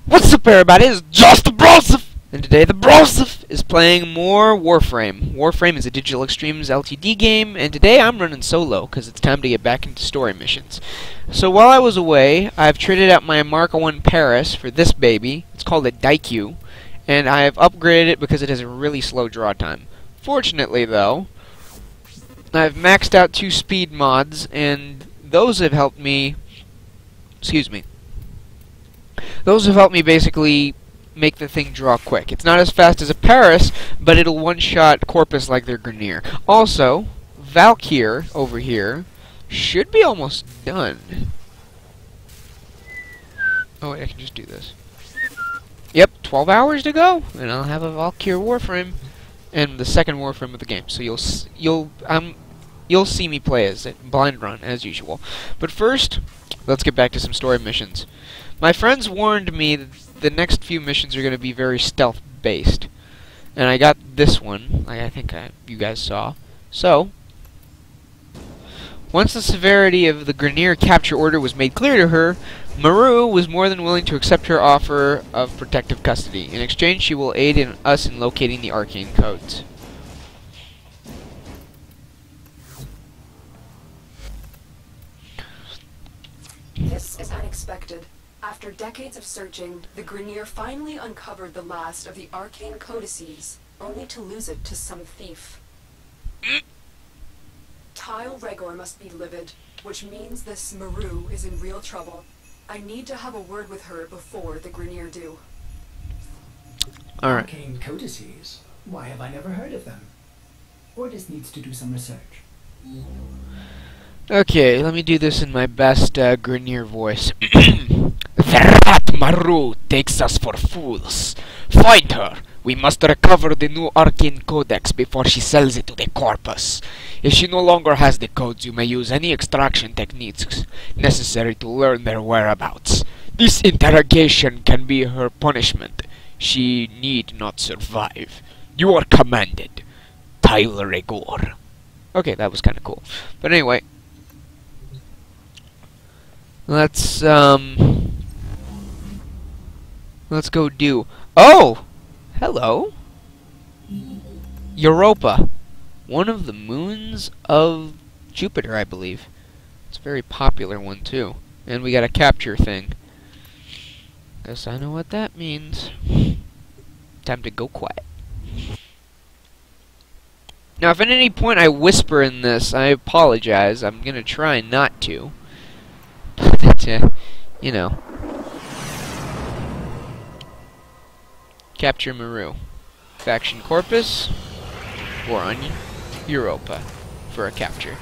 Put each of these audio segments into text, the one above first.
What's up, everybody? It's JosephtheBrosef! And today the Brosef is playing more Warframe. Warframe is a Digital Extremes LTD game, and today I'm running solo, because it's time to get back into story missions. So while I was away, I've traded out my Mark 1 Paris for this baby. It's called a Daikyu, and I've upgraded it because it has a really slow draw time. Fortunately, though, I've maxed out 2 speed mods, and those have helped me... Those have helped me basically make the thing draw quick. It's not as fast as a Paris, but it'll one-shot Corpus like their Grenier. Also, Valkyr over here should be almost done. Oh wait, I can just do this. Yep, 12 hours to go, and I'll have a Valkyr Warframe and the second Warframe of the game. So you'll see me play as it, blind run as usual. But first, let's get back to some story missions. My friends warned me that the next few missions are going to be very stealth-based. And I got this one, I think you guys saw. So, once the severity of the Grenier capture order was made clear to her, Maru was more than willing to accept her offer of protective custody. In exchange, she will aid us in locating the arcane codes. This is unexpected. After decades of searching, the Grenier finally uncovered the last of the arcane codices, only to lose it to some thief. Tile Regor must be livid, which means this Maru is in real trouble. I need to have a word with her before the Grenier do. Alright. Arcane codices? Why have I never heard of them? Ordis needs to do some research. Okay, let me do this in my best Grenier voice. The rat Maru takes us for fools. Find her. We must recover the new arcane codex before she sells it to the corpus. If she no longer has the codes, you may use any extraction techniques necessary to learn their whereabouts. This interrogation can be her punishment. She need not survive. You are commanded. Tile Regor. Okay, that was kind of cool. But anyway, let's go do... Oh! Hello! Europa. One of the moons of Jupiter, I believe. It's a very popular one, too. And we got a capture thing. Guess I know what that means. Time to go quiet. Now, if at any point I whisper in this, I apologize. I'm gonna try not to. But, you know. Capture Maru. Faction Corpus. Or on Europa. For a capture.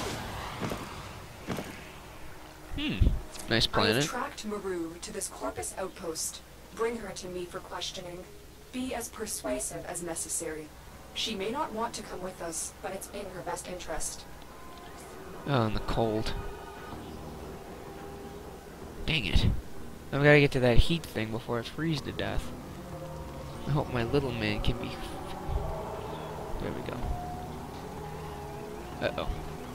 Nice I planet. have tracked Maru to this Corpus outpost. Bring her to me for questioning. Be as persuasive as necessary. She may not want to come with us, but it's in her best interest. Oh, in the cold. Dang it. I've got to get to that heat thing before I freeze to death. I hope my little man can be... There we go. Uh-oh.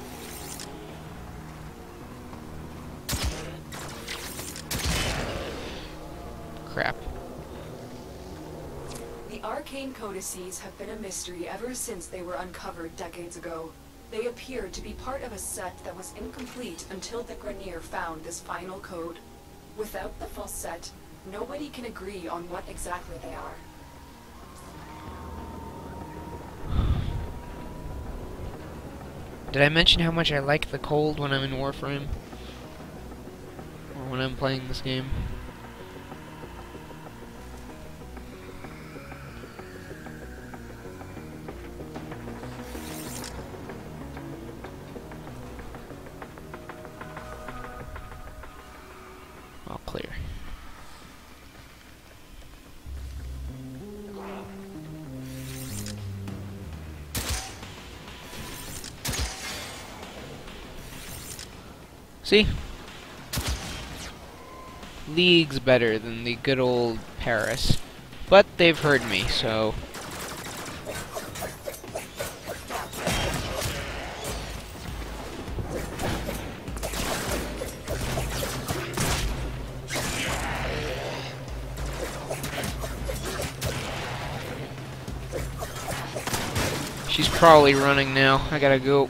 Crap. The arcane codices have been a mystery ever since they were uncovered decades ago. They appeared to be part of a set that was incomplete until the Grenier found this final code. Without the full set, nobody can agree on what exactly they are. Did I mention how much I like the cold when I'm in Warframe? Or when I'm playing this game? All clear. See? Leagues better than the good old Paris. But they've heard me, so... She's probably running now. I gotta go.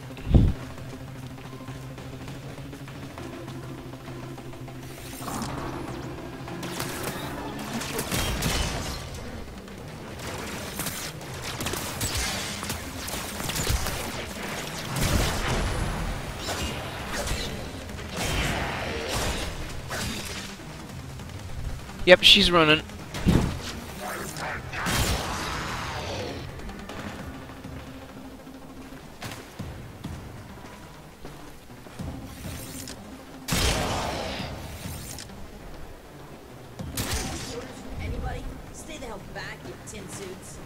Yep, she's running. Anybody? Stay the hell back, you tin suits.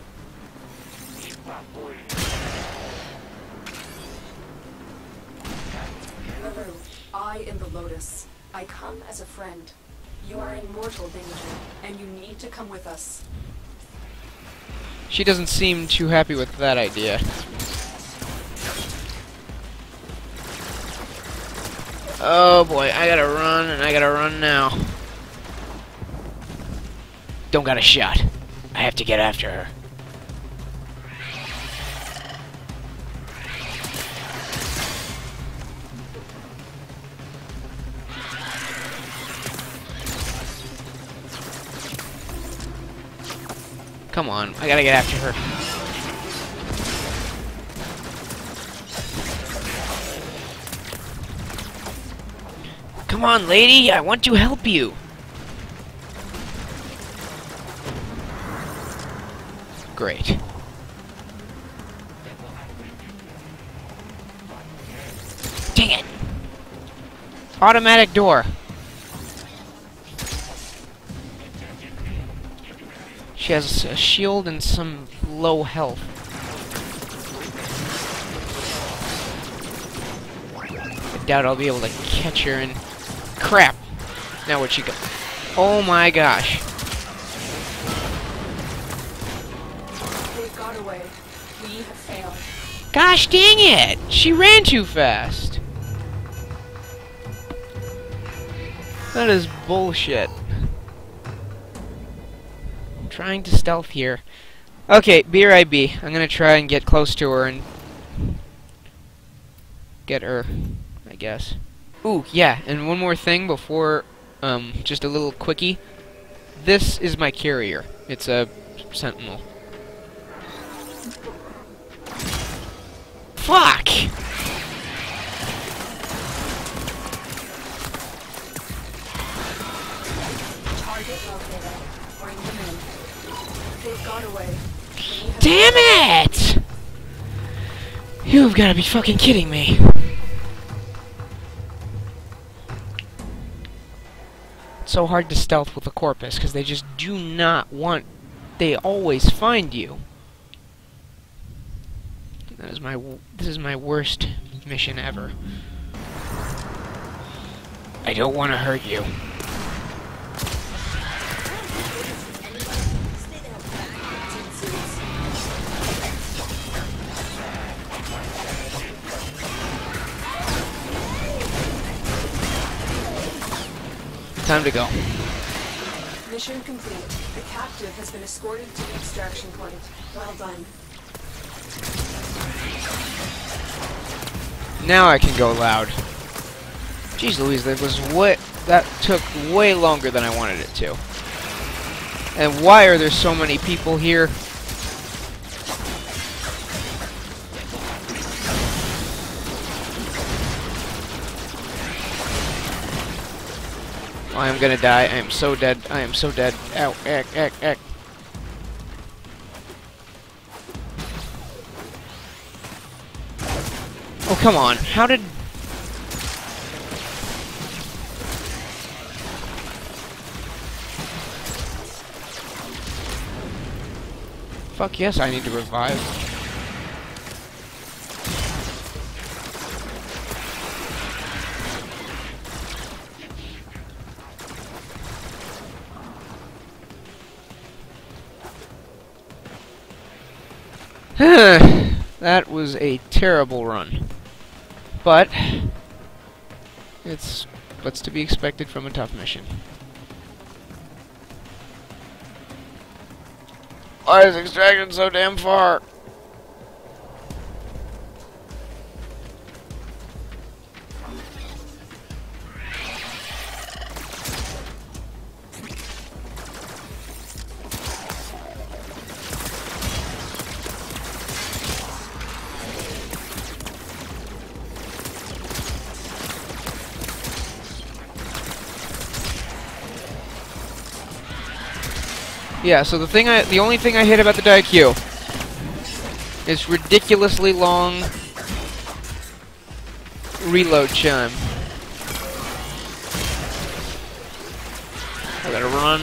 Maru, I am the Lotus. I come as a friend. You are in mortal danger, and you need to come with us. She doesn't seem too happy with that idea. Oh boy, I gotta run, and I gotta run now. Don't got a shot. I have to get after her. Come on, I gotta get after her. Come on, lady, I want to help you. Great. Dang it! Automatic door. She has a shield and some low health. I doubt I'll be able to catch her and... Crap! Now where'd she go? Oh my gosh. They've got away. We have failed. Gosh dang it! She ran too fast! That is bullshit. Trying to stealth here. Okay, BRIB. I'm gonna try and get close to her and get her, I guess. Ooh, yeah, and one more thing before, just a little quickie. This is my carrier. It's a sentinel. Fuck! Target located. Bring them in. They've got away. Damn it! You've gotta be fucking kidding me. It's so hard to stealth with a corpus because they just do not want. They always find you. This is my worst mission ever. I don't want to hurt you. Stay the hell back, you tin suits. Time to go. Mission complete. The captive has been escorted to the extraction point. Well done. Now I can go loud. Jeez Louise, that took way longer than I wanted it to. And why are there so many people here? I am gonna die. I am so dead. I am so dead. Ow, eck, eck, eck. Oh, come on. How did... Fuck yes, I need to revive. That was a terrible run. But it's what's to be expected from a tough mission. Why is extraction so damn far? Yeah, so the only thing I hate about the Daikyu is ridiculously long reload time. I gotta run.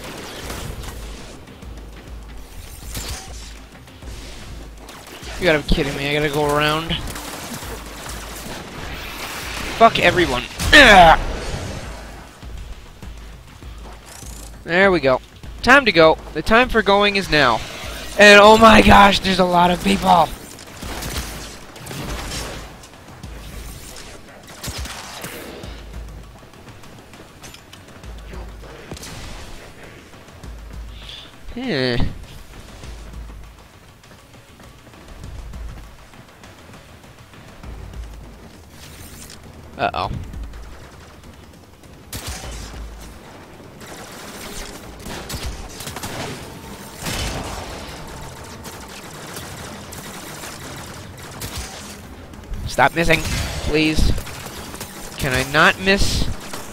You gotta be kidding me, I gotta go around. Fuck everyone. There we go. Time to go. The time for going is now. And oh my gosh, there's a lot of people. Uh-oh. Stop missing, please. Can I not miss?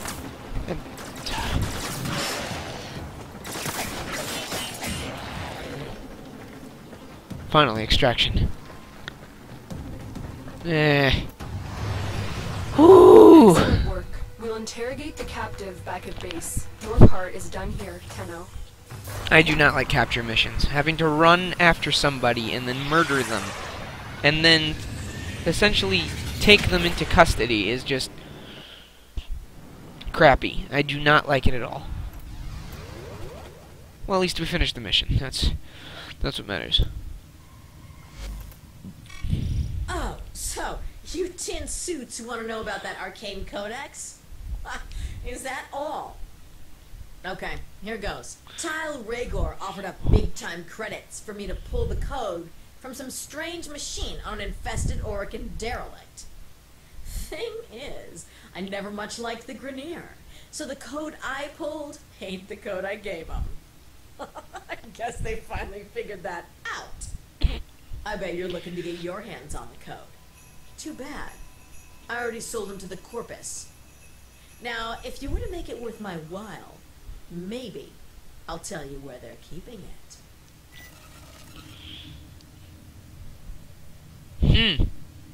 Finally, extraction. Whoo! Excellent work. We'll interrogate the captive back at base. Your part is done here, Tenno. I do not like capture missions. Having to run after somebody and then murder them, and then essentially take them into custody is just crappy. I do not like it at all. Well, at least we finished the mission. That's what matters. Oh, so you tin suits want to know about that arcane codex? Is that all? Okay, here goes. Tile Rhaegor offered up big-time credits for me to pull the code from some strange machine on an infested Orican derelict. Thing is, I never much liked the Grenier, so the code I pulled ain't the code I gave them. I guess they finally figured that out. I bet you're looking to get your hands on the code. Too bad. I already sold them to the Corpus. Now, if you were to make it worth my while, maybe I'll tell you where they're keeping it.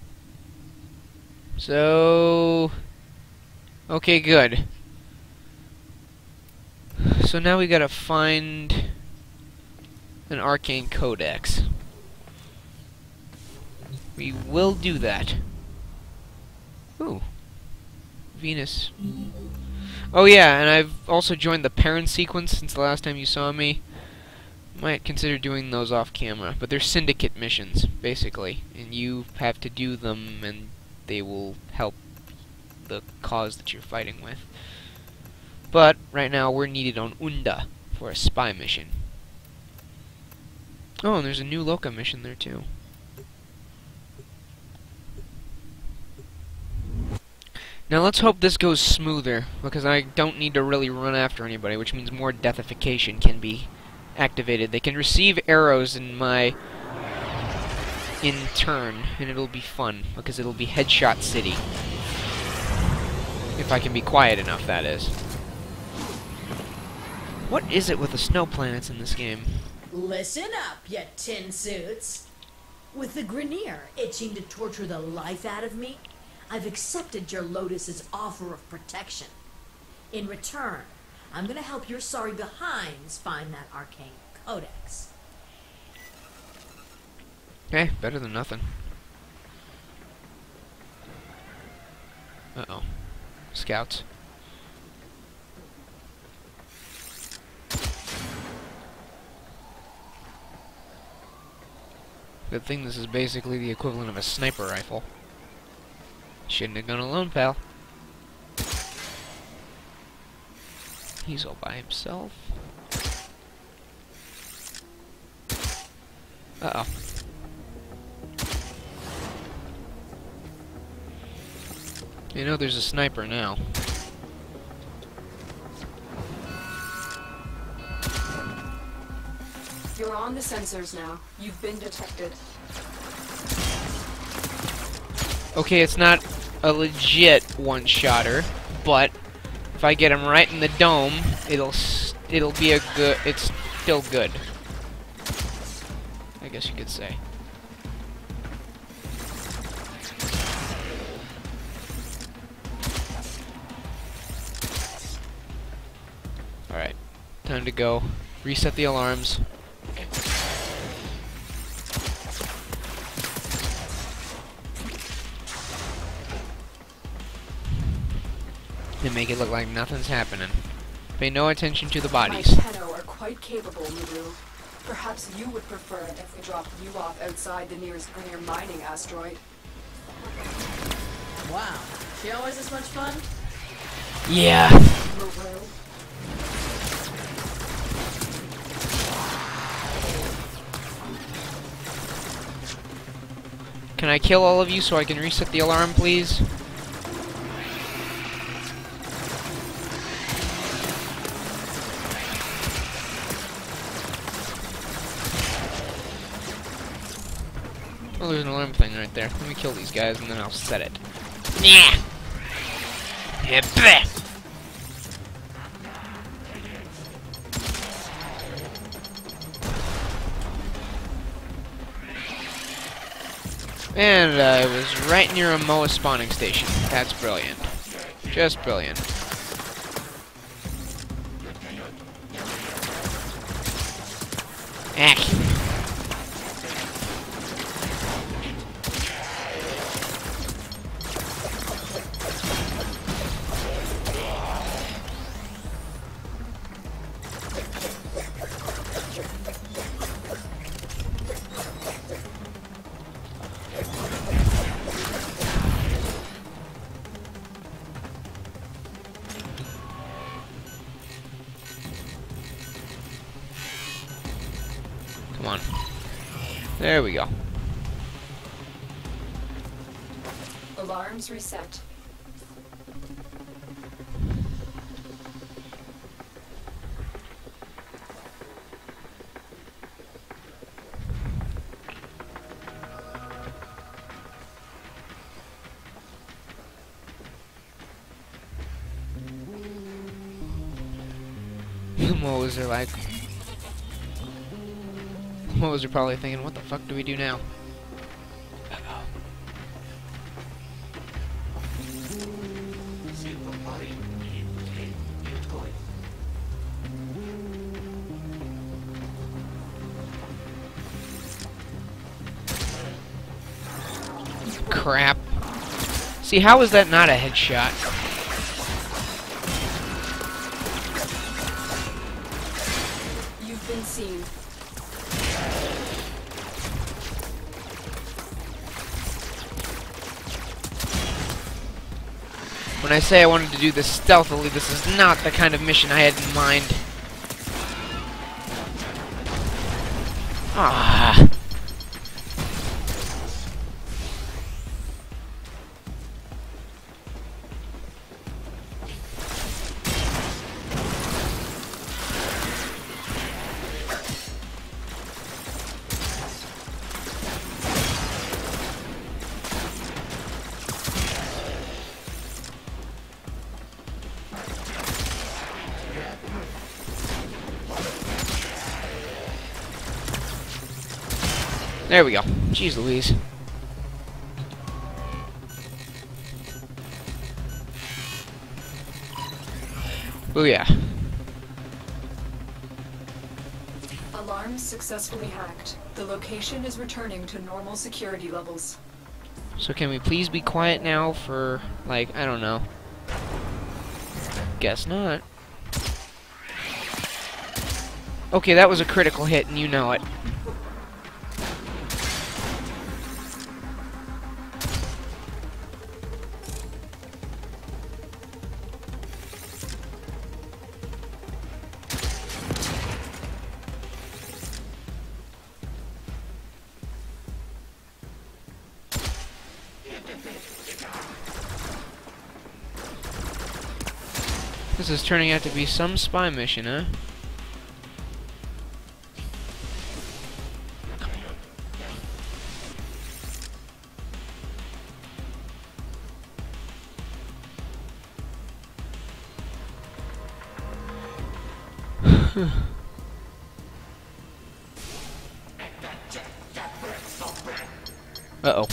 So... okay, good. So now we gotta find an arcane codex. We will do that. Ooh. Venus. Oh yeah, and I've also joined the parent sequence since the last time you saw me. Might consider doing those off camera, but they're syndicate missions, basically, and you have to do them and they will help the cause that you're fighting with. But right now we're needed on Unda for a spy mission. Oh, and there's a new Loka mission there too. Now let's hope this goes smoother, because I don't need to really run after anybody, which means more deathification can be activated. They can receive arrows in turn, and it'll be fun, because it'll be Headshot City. If I can be quiet enough, that is. What is it with the snow planets in this game? Listen up, you tin suits. With the Grenier itching to torture the life out of me, I've accepted your Lotus's offer of protection. In return, I'm gonna help your sorry behinds find that arcane codex. Okay, better than nothing. Uh-oh. Scouts. Good thing this is basically the equivalent of a sniper rifle. Shouldn't have gone alone, pal. He's all by himself. Uh-oh. You know there's a sniper now. You're on the sensors now. You've been detected. Okay, it's not a legit one-shotter, but if I get him right in the dome, it'll be a good. still good, I guess you could say. Alright, time to go. Reset the alarms. And make it look like nothing's happening. Pay no attention to the bodies. My Tenno are quite capable, Maru. Perhaps you would prefer it if we dropped you off outside the nearest Grenier mining asteroid. Wow. She always this much fun? Yeah. Maru? Can I kill all of you so I can reset the alarm, please? Oh, there's an alarm thing right there. Let me kill these guys and then I'll set it. Yeah. Yeah, bleh. And I was right near a Moa spawning station. That's brilliant. Just brilliant. Ack. Come on. There we go. Alarms reset. What was it like? What was you probably thinking? What the fuck do we do now? Crap. See, how is that not a headshot? You've been seen. When I say I wanted to do this stealthily, this is not the kind of mission I had in mind. Ah. There we go. Jeez Louise. Booyah. Alarms successfully hacked. The location is returning to normal security levels. So can we please be quiet now for, like, I don't know. Guess not. Okay, that was a critical hit and you know it. This is turning out to be some spy mission, huh? Uh-oh.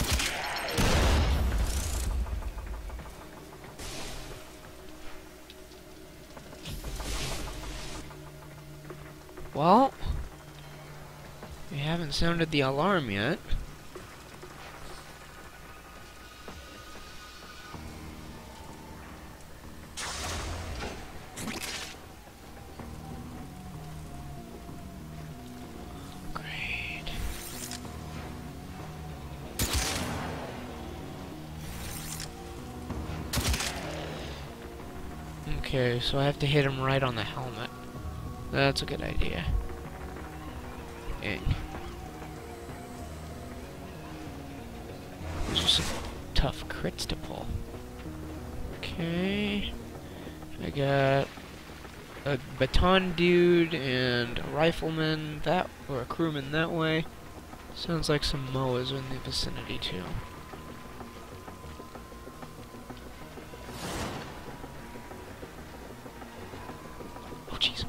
Well, we haven't sounded the alarm yet. Great. Okay, so I have to hit him right on the helmet. That's a good idea. Dang. Those are some tough crits to pull. Okay. I got a baton dude and a rifleman that, or a crewman that way. Sounds like some MOAs are in the vicinity too. Oh jeez.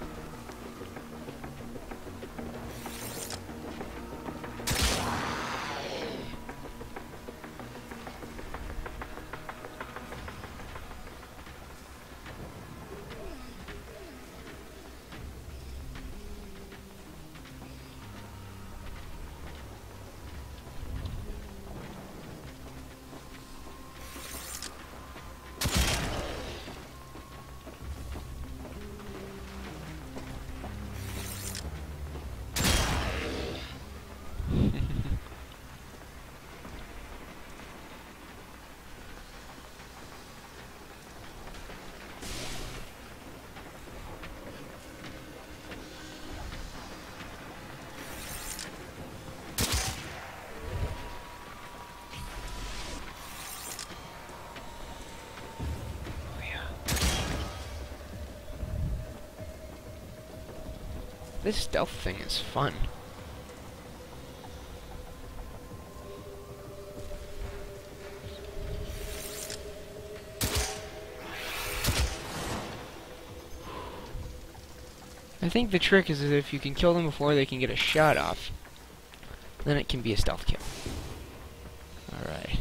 This stealth thing is fun. I think the trick is that if you can kill them before they can get a shot off, then it can be a stealth kill. Alright.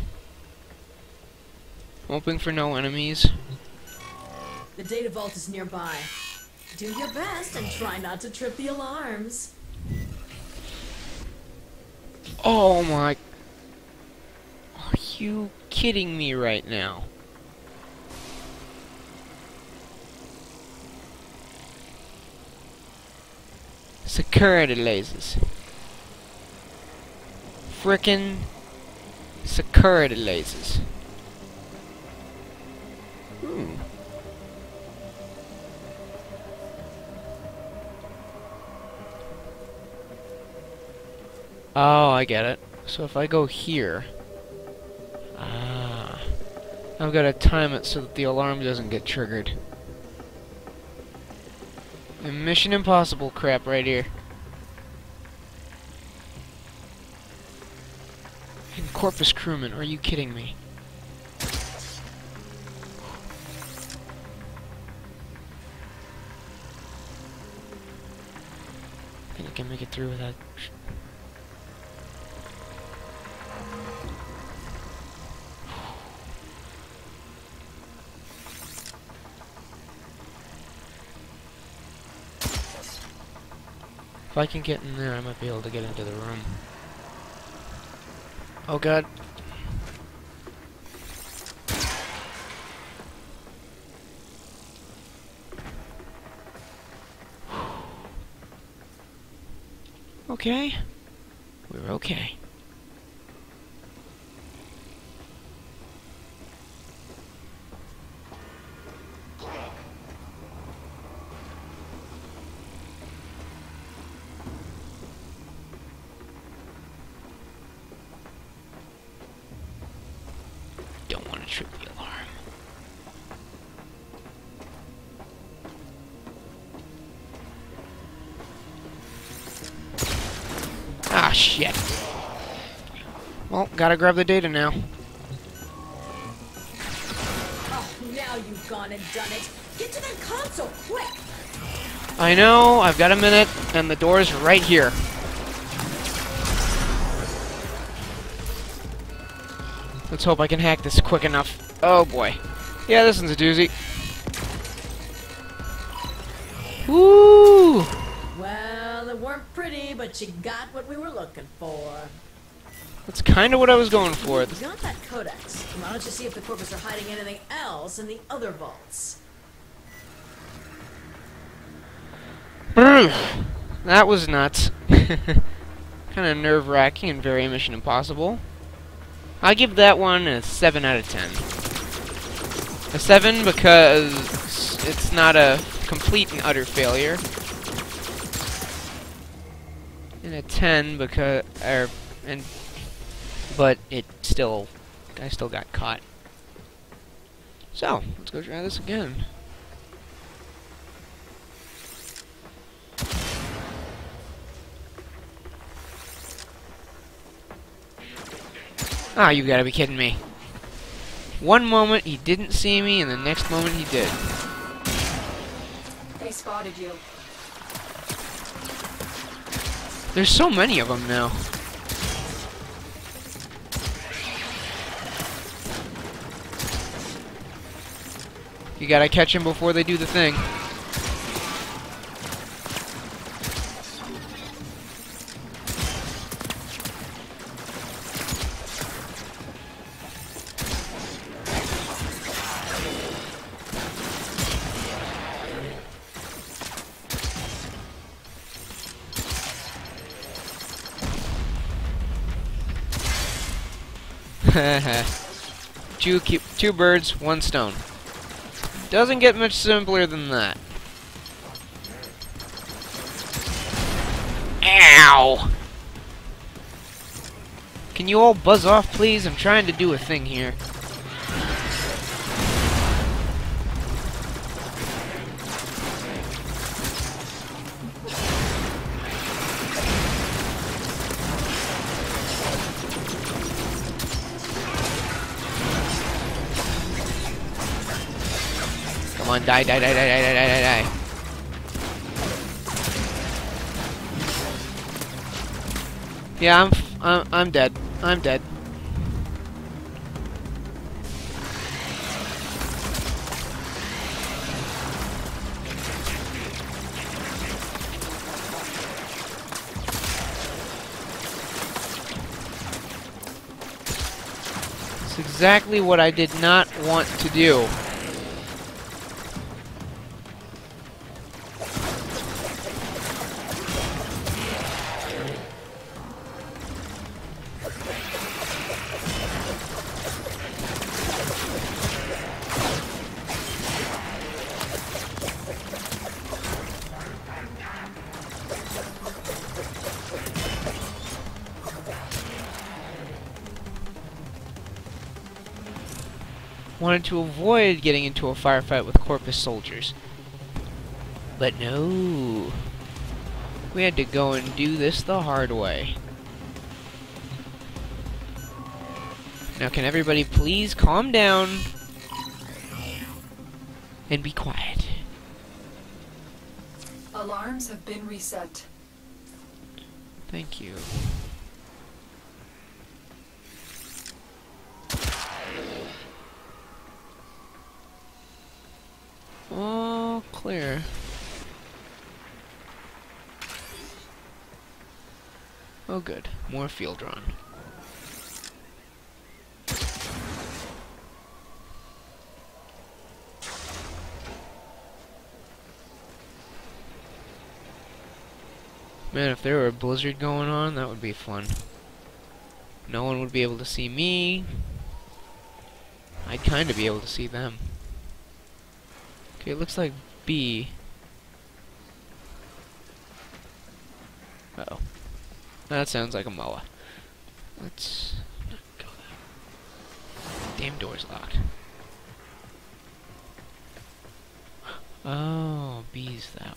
Hoping for no enemies. The data vault is nearby. Do your best and try not to trip the alarms. Oh my... Are you kidding me right now? Security lasers. Frickin' security lasers. Oh, I get it. So if I go here... I've got to time it so that the alarm doesn't get triggered. Mission Impossible crap right here. And Corpus Crewman, are you kidding me? I think I can make it through without... If I can get in there, I might be able to get into the room. Oh god. Okay. We're okay. Don't want to trip the alarm. Ah, shit. Well, gotta grab the data now. Oh, now you've gone and done it. Get to that console, quick! I know, I've got a minute, and the door's right here. Let's hope I can hack this quick enough. Oh boy. Yeah, this one's a doozy. Woo! Well, it weren't pretty, but you got what we were looking for. That's kind of what I was going for. You got that codex. Why don't you see if the corpus are hiding anything else in the other vaults? That was nuts. Kind of nerve-wracking and very Mission Impossible. I give that one a 7 out of 10. A 7 because it's not a complete and utter failure. And a 10 because, but I still got caught. So, let's go try this again. Ah, you gotta be kidding me. One moment he didn't see me, and the next moment he did. They spotted you. There's so many of them now. You gotta catch them before they do the thing. Two birds, one stone. Doesn't get much simpler than that. Ow! Can you all buzz off, please? I'm trying to do a thing here. Come on, die, die, die, die, die, die, die, die. Yeah, I'm dead. I'm dead. It's exactly what I did not want to do. Wanted to avoid getting into a firefight with Corpus soldiers. But no. We had to go and do this the hard way. Now can everybody please calm down and be quiet. Alarms have been reset. Thank you. All clear. Oh good, more field run. Man, if there were a blizzard going on, that would be fun. No one would be able to see me. I'd kind of be able to see them. Okay, it looks like B. Uh-oh. That sounds like a MOA. Let's not go there. Damn door's locked. Oh, B's that.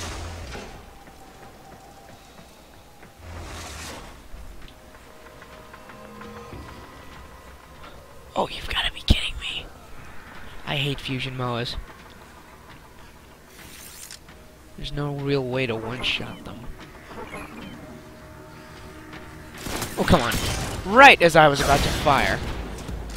Oh, you've got to be kidding me. I hate fusion MOAs. There's no real way to one-shot them. Oh, come on. Right as I was about to fire.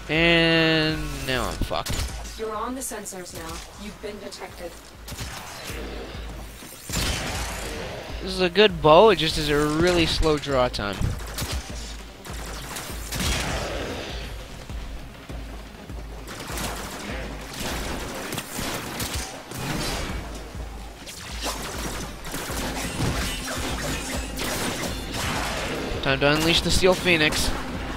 And now I'm fucked. You're on the sensors now. You've been detected. This is a good bow, it just is a really slow draw time. Time to unleash the Steel Phoenix.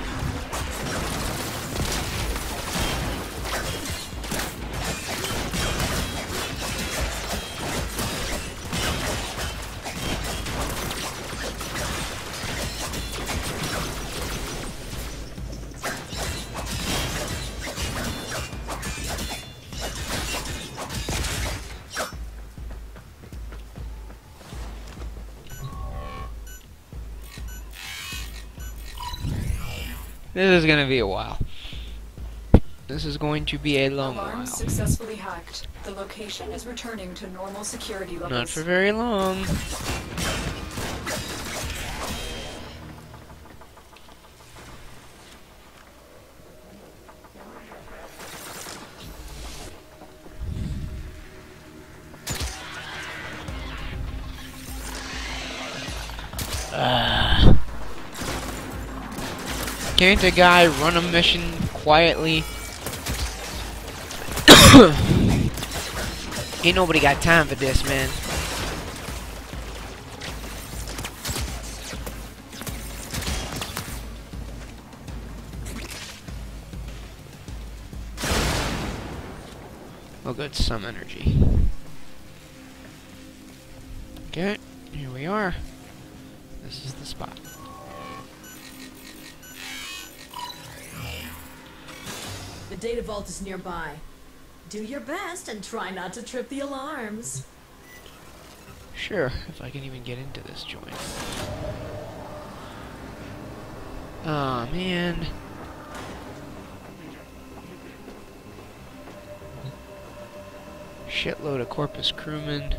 This is gonna be a while. This is going to be a long while. Alarm successfully hacked. The location is returning to normal security levels. Not for very long. Can't a guy run a mission quietly? Ain't nobody got time for this, man. Oh good, some energy. Okay, here we are. This is the spot. The data vault is nearby. Do your best and try not to trip the alarms. Sure, if I can even get into this joint. Aw, man. Shitload of Corpus crewmen.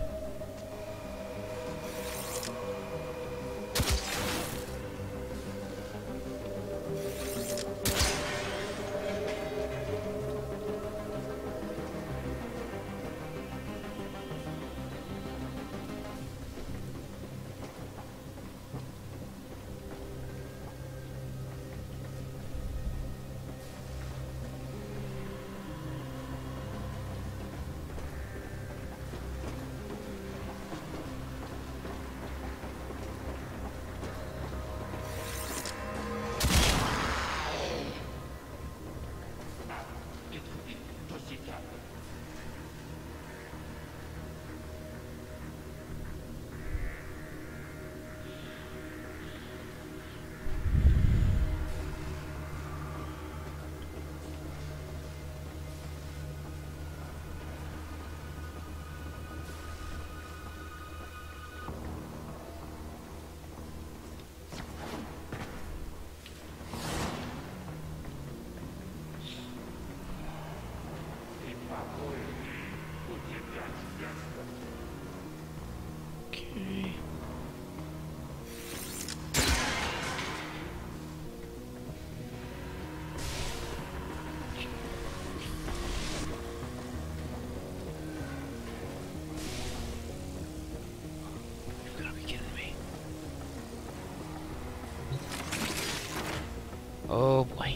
Oh boy.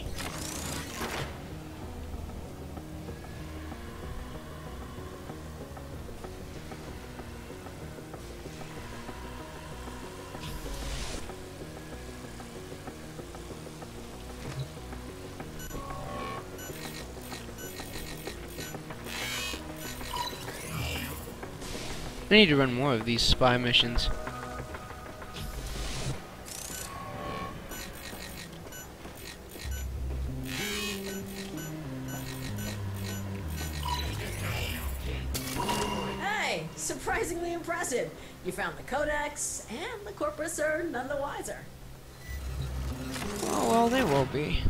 I need to run more of these spy missions. Hey, surprisingly impressive. You found the codex, and the corpus are none the wiser. Oh well, they will be.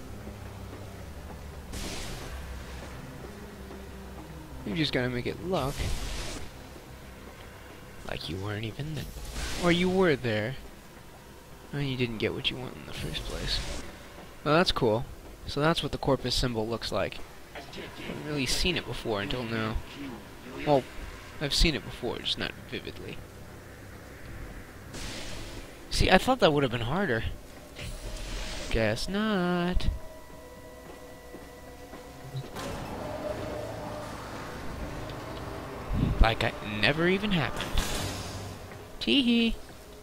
You just gotta make it look like you weren't even there. Or you were there, and you didn't get what you want in the first place. Well, that's cool. So that's what the corpus symbol looks like. I haven't really seen it before until now. Well, I've seen it before, just not vividly. See, I thought that would have been harder. Guess not. Like it never even happened. Tee-hee.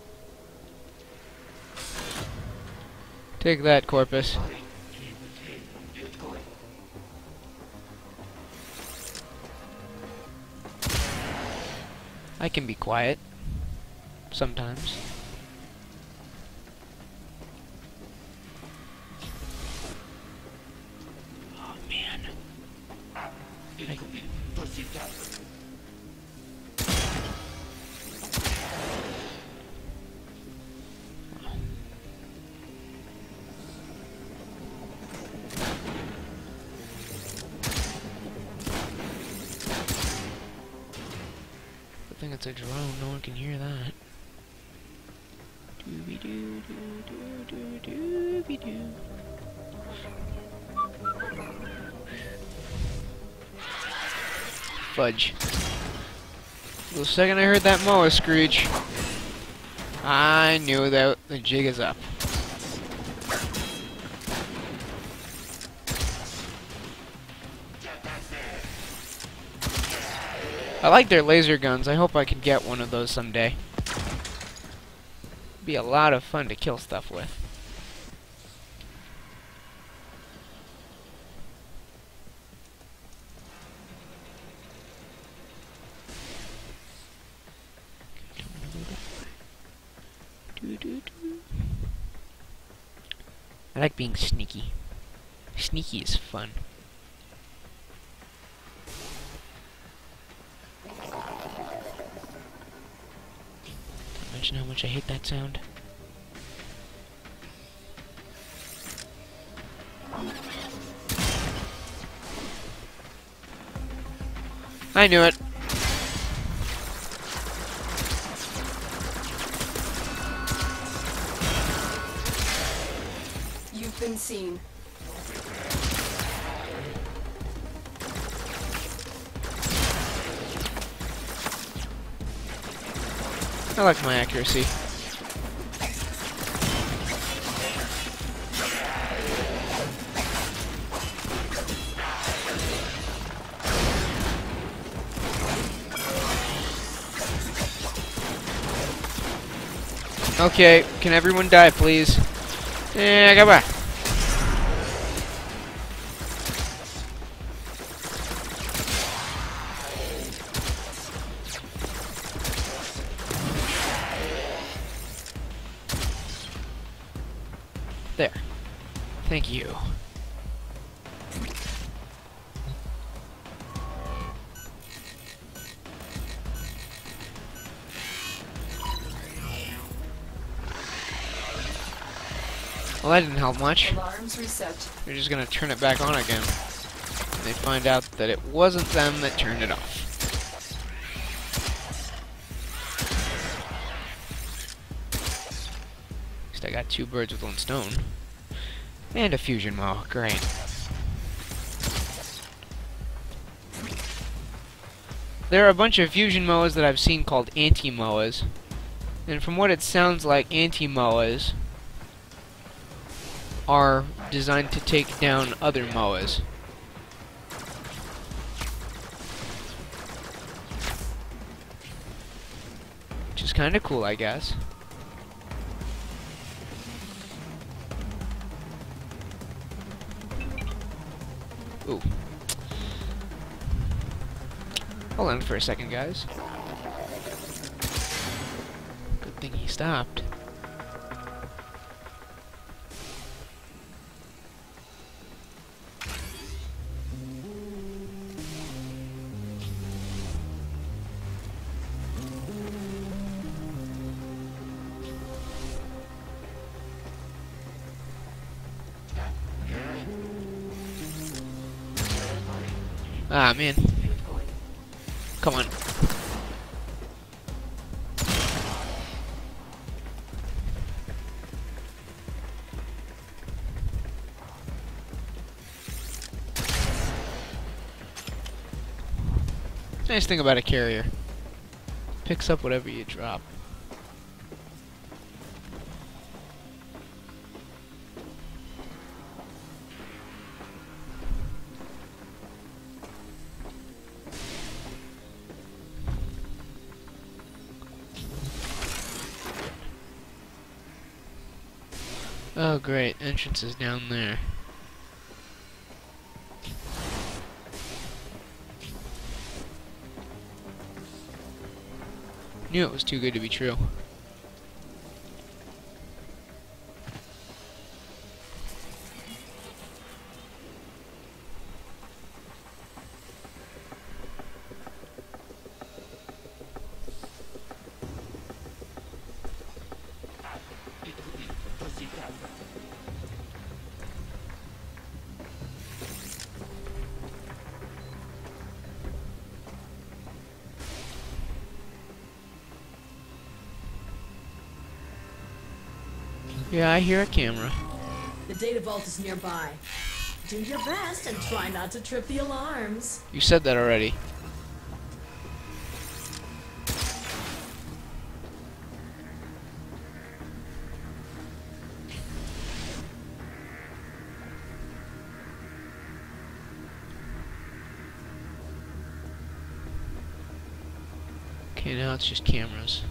Take that, corpus. I can be quiet. Sometimes. Oh, man. I think it's a drone, no one can hear that. Dooby-doo, doo-doo, dooby-doo. Fudge. The second I heard that moa screech, I knew that the jig is up. I like their laser guns. I hope I can get one of those someday. Be a lot of fun to kill stuff with. I like being sneaky. Sneaky is fun. Imagine how much I hate that sound. I knew it. You've been seen. I like my accuracy. Okay, can everyone die, please? Yeah, come back. There. Thank you. Well, that didn't help much. Alarms reset. They're just gonna turn it back on again. And they find out that it wasn't them that turned it off. At least I got 2 birds with 1 stone. And a fusion maw. Great. There are a bunch of fusion moas that I've seen called anti-moas. And from what it sounds like, anti-moas are designed to take down other moas. Which is kind of cool, I guess. Ooh. Hold on for a second, guys. Good thing he stopped. Ah, man. Come on. nice thing about a carrier. Picks up whatever you drop. Oh great, entrance is down there. Knew it was too good to be true. Yeah, I hear a camera. The data vault is nearby. Do your best and try not to trip the alarms. You said that already. Okay, now it's just cameras.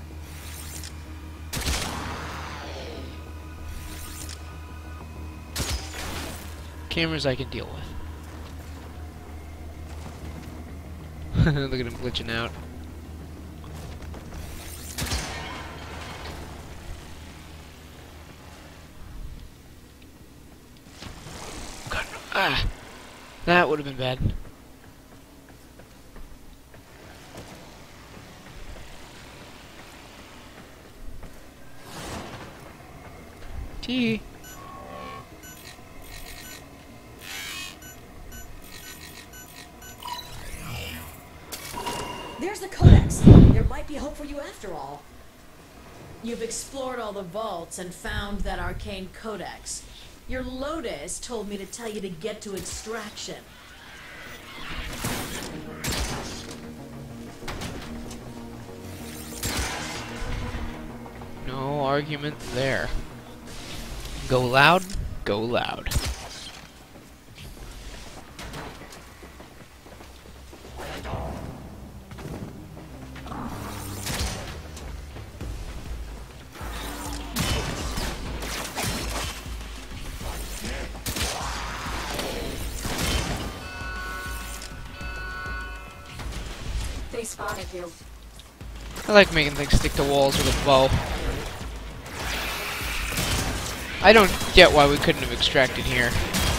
Cameras I can deal with. Look at him glitching out. God, no. Ah! That would have been bad. Tee. There's the codex. There might be hope for you after all. You've explored all the vaults and found that arcane codex. Your Lotus told me to tell you to get to extraction. No argument there. Go loud, go loud. They spotted you. I like making things stick to walls with a bow. I don't get why we couldn't have extracted here.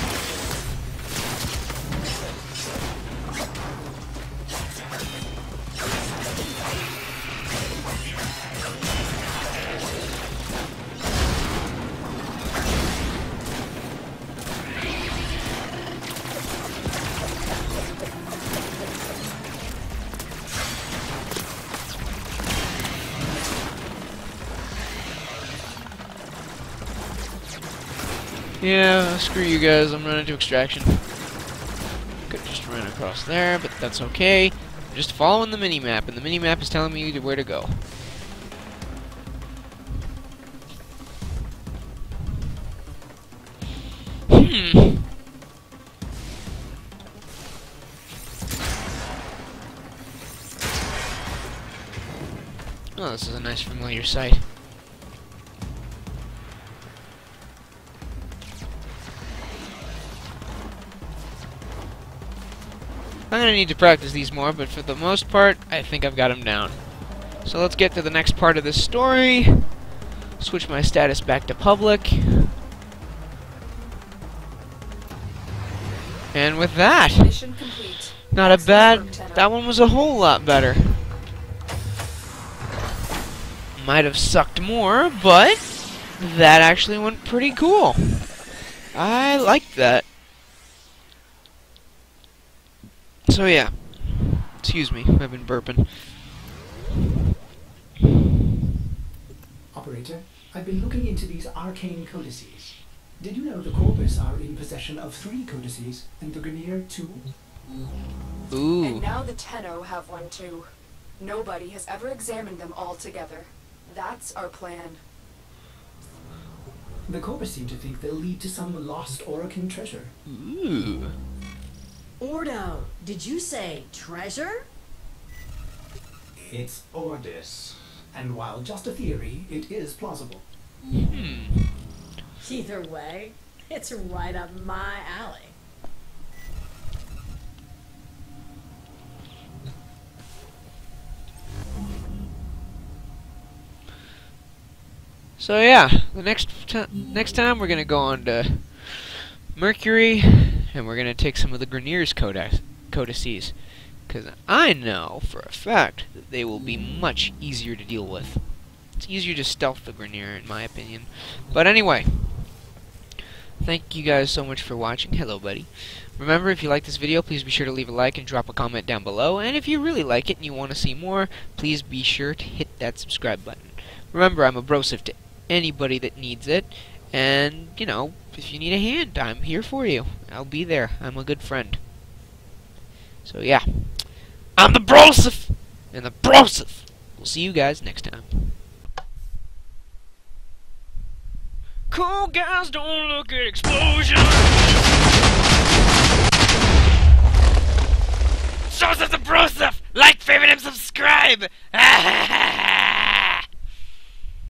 Yeah, screw you guys, I'm running to extraction. Could just run across there, but that's okay. I'm just following the mini-map, and the mini-map is telling me where to go. Oh, this is a nice familiar sight. I'm gonna need to practice these more, but for the most part, I think I've got them down. So let's get to the next part of this story. Switch my status back to public. And with that, Mission complete. not a bad... Excellent work, Tenno. That one was a whole lot better. Might have sucked more, but that actually went pretty cool. I liked that. So yeah, excuse me, I've been burping. Operator, I've been looking into these arcane codices. Did you know the Corpus are in possession of 3 codices, and the Grineer 2? Ooh. And now the Tenno have one too. Nobody has ever examined them all together. That's our plan. The Cobra seem to think they'll lead to some lost Orokin treasure. Ooh. Ordo, did you say treasure? It's Ordis, and while just a theory, it is plausible. Either way, it's right up my alley. So yeah, the next time we're gonna go on to Mercury, and we're gonna take some of the Grenier's codices, because I know for a fact that they will be much easier to deal with. It's easier to stealth the Grenier, in my opinion. But anyway, thank you guys so much for watching. Hello, buddy. Remember, if you like this video, please be sure to leave a like and drop a comment down below. And if you really like it and you want to see more, please be sure to hit that subscribe button. Remember, I'm a Brosef to anybody that needs it, and you know, if you need a hand, I'm here for you. I'll be there. I'm a good friend. So yeah, I'm the Brosef, and the Brosef. We'll see you guys next time. Cool guys don't look at explosions. JosephtheBrosef, like, favorite, and subscribe.